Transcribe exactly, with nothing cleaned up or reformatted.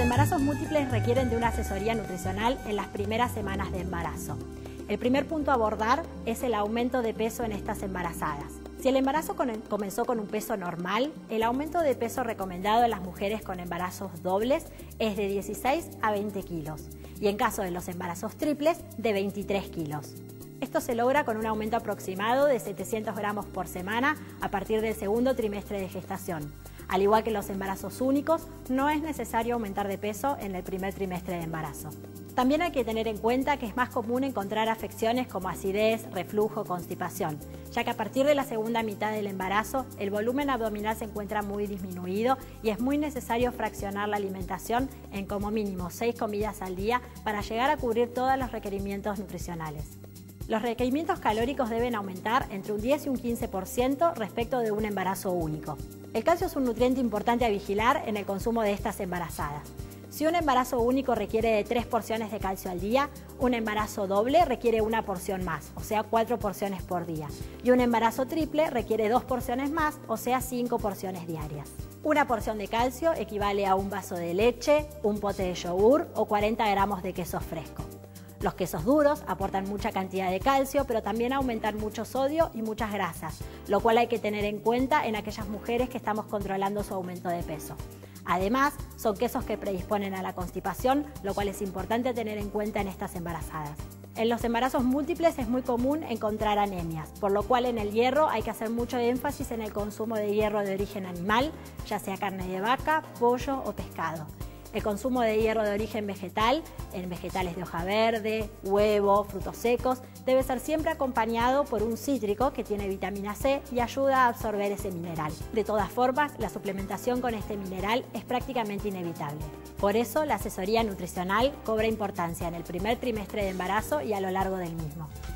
embarazos múltiples requieren de una asesoría nutricional en las primeras semanas de embarazo. El primer punto a abordar es el aumento de peso en estas embarazadas. Si el embarazo comenzó con un peso normal, el aumento de peso recomendado en las mujeres con embarazos dobles es de dieciséis a veinte kilos y en caso de los embarazos triples de veintitrés kilos. Esto se logra con un aumento aproximado de setecientos gramos por semana a partir del segundo trimestre de gestación. Al igual que los embarazos únicos, no es necesario aumentar de peso en el primer trimestre de embarazo. También hay que tener en cuenta que es más común encontrar afecciones como acidez, reflujo, constipación, ya que a partir de la segunda mitad del embarazo el volumen abdominal se encuentra muy disminuido y es muy necesario fraccionar la alimentación en como mínimo seis comidas al día para llegar a cubrir todos los requerimientos nutricionales. Los requerimientos calóricos deben aumentar entre un diez y un quince por ciento respecto de un embarazo único. El calcio es un nutriente importante a vigilar en el consumo de estas embarazadas. Si un embarazo único requiere de tres porciones de calcio al día, un embarazo doble requiere una porción más, o sea, cuatro porciones por día. Y un embarazo triple requiere dos porciones más, o sea, cinco porciones diarias. Una porción de calcio equivale a un vaso de leche, un pote de yogur o cuarenta gramos de queso fresco. Los quesos duros aportan mucha cantidad de calcio, pero también aumentan mucho sodio y muchas grasas, lo cual hay que tener en cuenta en aquellas mujeres que estamos controlando su aumento de peso. Además, son quesos que predisponen a la constipación, lo cual es importante tener en cuenta en estas embarazadas. En los embarazos múltiples es muy común encontrar anemias, por lo cual en el hierro hay que hacer mucho énfasis en el consumo de hierro de origen animal, ya sea carne de vaca, pollo o pescado. El consumo de hierro de origen vegetal, en vegetales de hoja verde, huevo, frutos secos, debe ser siempre acompañado por un cítrico que tiene vitamina C y ayuda a absorber ese mineral. De todas formas, la suplementación con este mineral es prácticamente inevitable. Por eso, la asesoría nutricional cobra importancia en el primer trimestre de embarazo y a lo largo del mismo.